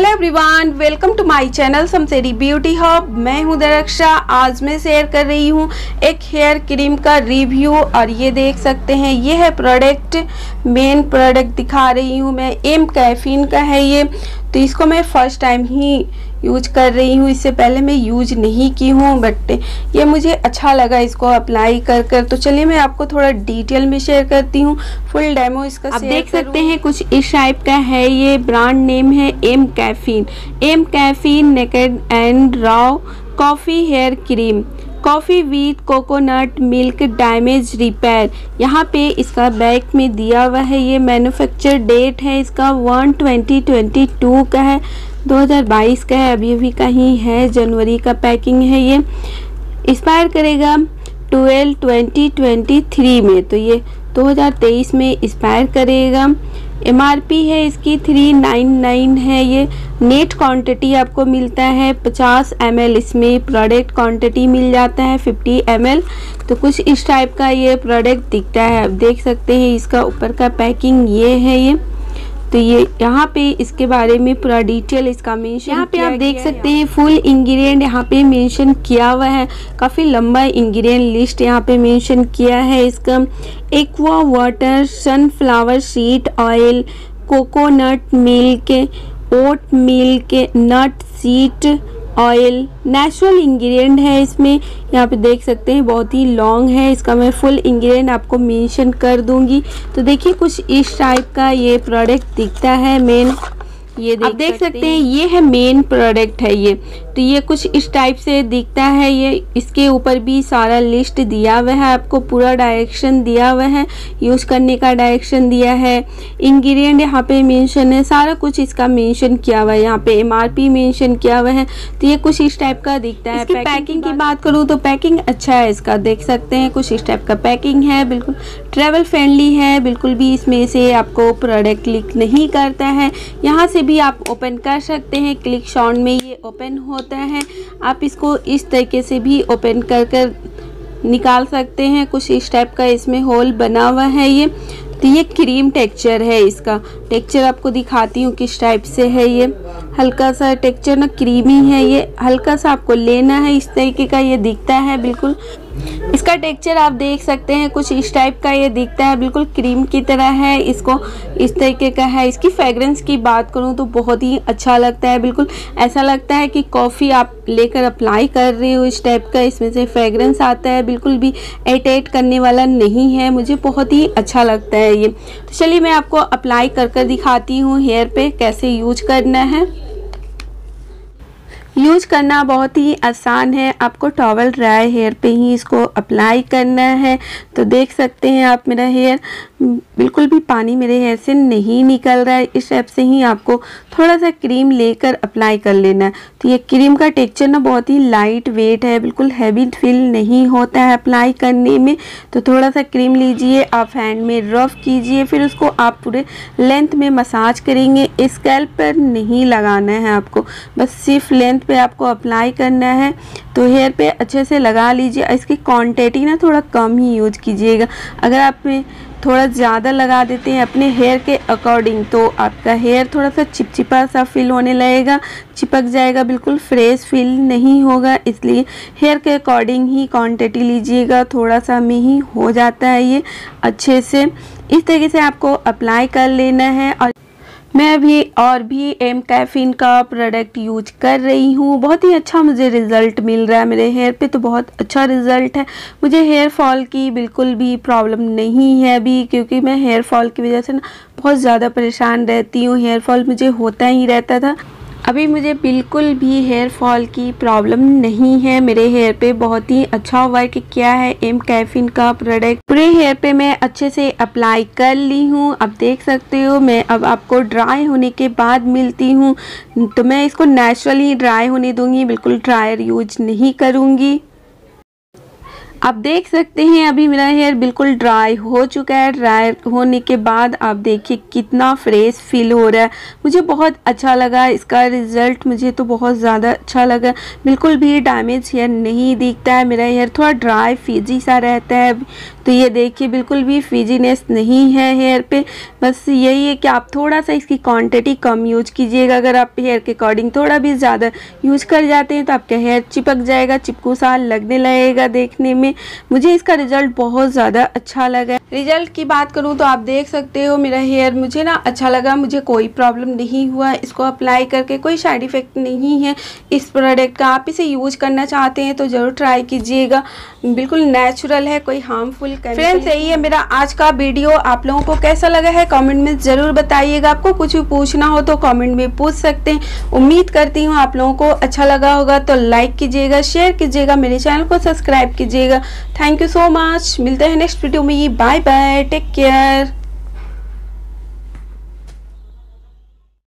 Hello everyone, welcome to my channel समसेरी beauty hub. मैं हूं दरक्षा। आज मैं शेयर कर रही हूं एक हेयर क्रीम का रिव्यू और ये देख सकते हैं ये है प्रोडक्ट। मेन प्रोडक्ट दिखा रही हूं मैं, एम कैफीन का है ये। तो इसको मैं फर्स्ट टाइम ही यूज कर रही हूँ, इससे पहले मैं यूज नहीं की हूँ, बट ये मुझे अच्छा लगा इसको अप्लाई कर। तो चलिए मैं आपको थोड़ा डिटेल में शेयर करती हूँ, फुल डेमो इसका आप देख सकते हैं। कुछ इस टाइप का है ये। ब्रांड नेम है M caffeine. M caffeine naked and raw coffee hair cream, coffee with coconut milk damage repair. यहाँ पे इसका बैक में दिया हुआ है। ये मैन्युफैक्चर डेट है इसका 1/20/22 का है, 2022 का है, अभी का ही है, जनवरी का पैकिंग है। ये एक्सपायर करेगा 12/20/23 में, तो ये 2023 में एक्सपायर करेगा। MRP है इसकी 399 है। ये नेट क्वांटिटी आपको मिलता है 50 ml, इसमें प्रोडक्ट क्वांटिटी मिल जाता है 50 ml। तो कुछ इस टाइप का ये प्रोडक्ट दिखता है, आप देख सकते हैं। इसका ऊपर का पैकिंग ये है ये। तो ये यहाँ पे इसके बारे में पूरा डिटेल इसका मेंशन यहाँ पे आप देख सकते हैं। फुल इंग्रेडिएंट यहाँ पे मेंशन किया हुआ है, काफ़ी लंबा इंग्रेडिएंट लिस्ट यहाँ पे मेंशन किया है इसका। Aqua water, sunflower seed oil, coconut milk, oat milk, nut seed oil, natural ingredient है इसमें। यहाँ पे देख सकते हैं बहुत ही लॉन्ग है इसका, मैं फुल इंग्रेडिएंट आपको मेंशन कर दूंगी। तो देखिए कुछ इस टाइप का ये प्रोडक्ट दिखता है। मेन ये आप देख सकते हैं ये है मेन प्रोडक्ट है ये। तो ये कुछ इस टाइप से दिखता है ये। इसके ऊपर भी सारा लिस्ट दिया हुआ है, आपको पूरा डायरेक्शन दिया हुआ है, यूज़ करने का डायरेक्शन दिया है, इंग्रेडिएंट यहाँ पे मेंशन है, सारा कुछ इसका मेंशन किया हुआ है। यहाँ पे MRP मेंशन किया हुआ है। तो ये कुछ इस टाइप का दिखता है। इसकी पैकिंग की बात करूँ तो पैकिंग अच्छा है इसका, देख सकते हैं कुछ इस टाइप का पैकिंग है, बिल्कुल ट्रेवल फ्रेंडली है, बिल्कुल भी इसमें से आपको प्रोडक्ट लीक नहीं करता है। यहाँ से भी आप ओपन कर सकते हैं, क्लिक साउंड में ये ओपन होता है। आप इसको इस तरीके से भी ओपन कर निकाल सकते हैं। कुछ इस टाइप का इसमें होल बना हुआ है ये। तो ये क्रीम टेक्सचर है, इसका टेक्सचर आपको दिखाती हूँ किस टाइप से है ये। हल्का सा टेक्सचर ना क्रीमी है ये, हल्का सा आपको लेना है, इस तरीके का ये दिखता है बिल्कुल। इसका टेक्सचर आप देख सकते हैं कुछ इस टाइप का ये दिखता है, बिल्कुल क्रीम की तरह है। इसको इस तरीके का है। इसकी फ्रेग्रेंस की बात करूँ तो बहुत ही अच्छा लगता है, बिल्कुल ऐसा लगता है कि कॉफ़ी आप लेकर अप्लाई कर रहे हो, इस टाइप का इसमें से फ्रेग्रेंस आता है, बिल्कुल भी इरिटेट करने वाला नहीं है। मुझे बहुत ही अच्छा लगता है ये। तो चलिए मैं आपको अप्लाई कर दिखाती हूँ हेयर पे कैसे यूज करना है। यूज करना बहुत ही आसान है, आपको टॉवल ड्राई हेयर पे ही इसको अप्लाई करना है। तो देख सकते हैं आप मेरा हेयर बिल्कुल भी पानी मेरे हेयर से नहीं निकल रहा है। इस टाइप से ही आपको थोड़ा सा क्रीम लेकर अप्लाई कर लेना है। तो ये क्रीम का टेक्सचर ना बहुत ही लाइट वेट है, बिल्कुल हैवी फील नहीं होता है अप्लाई करने में। तो थोड़ा सा क्रीम लीजिए, आप हैंड में रफ कीजिए, फिर उसको आप पूरे लेंथ में मसाज करेंगे। स्कैल्प पर नहीं लगाना है आपको, बस सिर्फ लेंथ पे आपको अप्लाई करना है। तो हेयर पे अच्छे से लगा लीजिए। इसकी क्वांटिटी ना थोड़ा कम ही यूज कीजिएगा। अगर आप थोड़ा ज़्यादा लगा देते हैं अपने हेयर के अकॉर्डिंग तो आपका हेयर थोड़ा सा चिपचिपा सा फील होने लगेगा, चिपक जाएगा, बिल्कुल फ्रेश फील नहीं होगा। इसलिए हेयर के अकॉर्डिंग ही क्वांटिटी लीजिएगा, थोड़ा सा में ही हो जाता है ये अच्छे से। इस तरीके से आपको अप्लाई कर लेना है। और मैं अभी और भी एम कैफीन का प्रोडक्ट यूज कर रही हूँ, बहुत ही अच्छा मुझे रिज़ल्ट मिल रहा है मेरे हेयर पे। तो बहुत अच्छा रिज़ल्ट है, मुझे हेयर फॉल की बिल्कुल भी प्रॉब्लम नहीं है अभी, क्योंकि मैं हेयर फॉल की वजह से ना बहुत ज़्यादा परेशान रहती हूँ। हेयर फॉल मुझे होता ही रहता था, अभी मुझे बिल्कुल भी हेयर फॉल की प्रॉब्लम नहीं है। मेरे हेयर पे बहुत ही अच्छा वर्क किया है एम कैफीन का प्रोडक्ट। पूरे हेयर पे मैं अच्छे से अप्लाई कर ली हूँ। अब देख सकते हो मैं अब आपको ड्राई होने के बाद मिलती हूँ। तो मैं इसको नेचुरली ड्राई होने दूंगी, बिल्कुल ड्रायर यूज नहीं करूँगी। आप देख सकते हैं अभी मेरा हेयर बिल्कुल ड्राई हो चुका है। ड्राई होने के बाद आप देखिए कितना फ्रेश फील हो रहा है। मुझे बहुत अच्छा लगा इसका रिज़ल्ट, मुझे तो बहुत ज़्यादा अच्छा लगा। बिल्कुल भी डैमेज हेयर नहीं दिखता है। मेरा हेयर थोड़ा ड्राई फीजी सा रहता है, तो ये देखिए बिल्कुल भी फीजीनेस नहीं है हेयर पे। बस यही है कि आप थोड़ा सा इसकी क्वांटिटी कम यूज कीजिएगा। अगर आप हेयर के अकॉर्डिंग थोड़ा भी ज़्यादा यूज कर जाते हैं तो आपका हेयर चिपक जाएगा, चिपकू सा लगने लगेगा देखने में। मुझे इसका रिजल्ट बहुत ज़्यादा अच्छा लगा। रिजल्ट की बात करूँ तो आप देख सकते हो मेरा हेयर मुझे ना अच्छा लगा, मुझे कोई प्रॉब्लम नहीं हुआ। इसको अप्लाई करके कोई साइड इफ़ेक्ट नहीं है इस प्रोडक्ट का। आप इसे यूज करना चाहते हैं तो ज़रूर ट्राई कीजिएगा। बिल्कुल नेचुरल है, कोई हार्मफुल फ्रेंड्स यही है मेरा आज का वीडियो। आप लोगों को कैसा लगा है कमेंट में ज़रूर बताइएगा। आपको कुछ भी पूछना हो तो कमेंट में पूछ सकते हैं। उम्मीद करती हूँ आप लोगों को अच्छा लगा होगा, तो लाइक कीजिएगा, शेयर कीजिएगा, मेरे चैनल को सब्सक्राइब कीजिएगा। Thank you so much. मिलते हैं नेक्स्ट वीडियो में। Bye bye, take care.